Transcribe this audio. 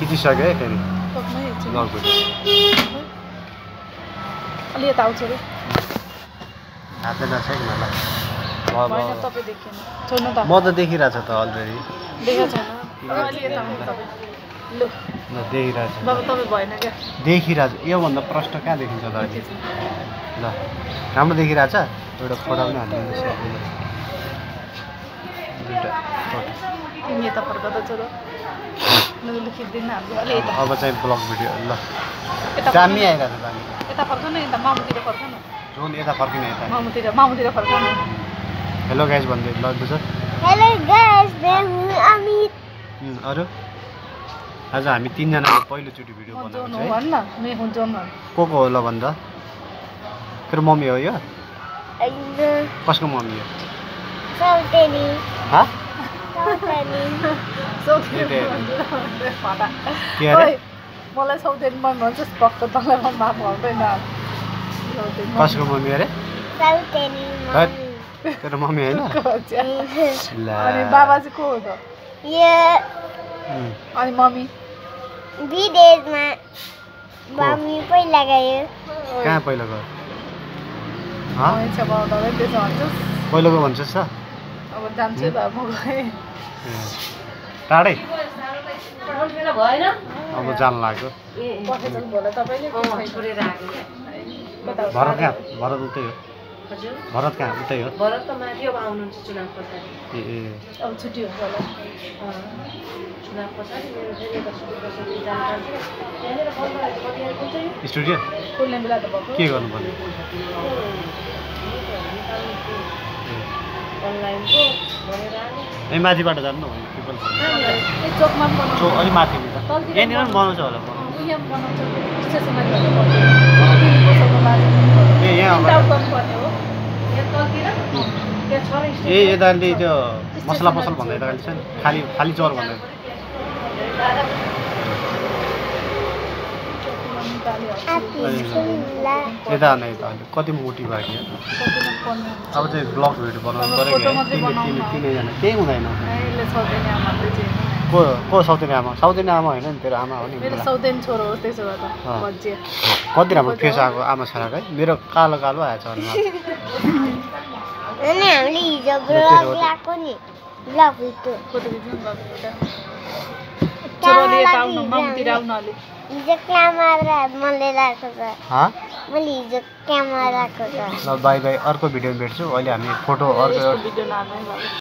खिचिसक्यो है फेरि blog video अलि यता आउँछ रे हातै नछेक न ल हैन तपाई देखेन छोड्नु त म त देखिरहेछ त अलरेडी देखेको छैन अलि यता आउनु तपाई ल देखिरहेछ बाबा तपाई भएन क्या देखिरहेछ यो भन्दा प्रश्न कहाँ देखिन्छ त अहिले ल राम्रो देखिरहेछ एउटा फोटो पनि हाल्नु तिमी यता फर्कदा छ र ल खिच्दिन हामी अलि यता अब चाहिँ ब्लग भिडियो ल दामी आइरहेछ दामी यता फर्क न यता मामुतिर फर्क न जुन यता फर्किने यता मामुतिर फर्क न हेलो गाइस भन्दै लाग्दैछ हेलो गाइस मैं हूं अमित अरु आज हामी तीनजनाको पहिलोचोटि भिडियो बनाउँछ है भन्न मैं हूं जोन को होला भन्दा तेरो मम्मी हो यो कसको मम्मी हो सौतेनी हा सौतेनी फाटा के अरे मलाई सौतेनी मन भन्छ पक्क तँलाई मन माफ गर्दैन कसको मम्मी अरे सौतेनी मम्मी तेरो मम्मी हैन अनि बाबा चाहिँ को हो त ये अनि मम्मी विदेशमा मम्मी पहिला गयो कहाँ पहिला गयो ह छ बाबा त्यसो भन्छस् पहिलाको भन्छस् त अब जान्छु बाबा म गए टाढै अब जान लाग्यो पठाइदिनु होला तपाईले भरत कहाँ भरत उतै हो हजुर भरत कहाँ उतै हो भरत त माथि अब आउनुहुन्छ चुनाव पछाडि ए अब छुट्टी हुन्छ होला चुनाव पछाडि मेरो फेरि एउटा सुरु जानकारी थियो यहाँनिर बन्द भएको कति आएको चाहिँ स्टुडियो खोल्ने बेला त भएको के गर्नु पर्ने अनलाइनको भनेर आएको ए माथिबाट जानु न पिपल ए चोकमा पनि बनाउँछ अलि माथि यहाँनिर पनि बनाउँछ होला यहाँ बनाउँछ स्टेसनमा ए यहाँ गर्नुपर्ने हो यहाँ तलतिर त्यहाँ छ र ए यताले त्यो मसला पसल भन्दा यता छ नि खाली चौर भन्दा यता न यता कति मोटी भयो अब चाहिँ ब्लग भिडियो बनाउनु पऱ्यो तिनैजना केही हुँदैन को साउतेनी आमा होइन नि तेरो आमा हो नि मेरो सौतेनी छोरो हो त्यसो भए भन्छ कति राम्रो फेस आएको आमा छोराको है मेरो कालो कालो आएछ अनि हामीले हिजो ब्लग ल्याएको नि ब्लग भिडियो फोटो खिच्नु बाबुबाट छोरोले यता आउनु मामुतिर आउनु अलि हिजो क्यामेरा मैले ल्याएको छ हाँ मैले हिजो क्यामेरा ल्याएको छ ल बाई बाई अर्को भिडियोमा भेट्छु अहिले हामी फोटो अर्को भिडियो नहाल्नु है बाबु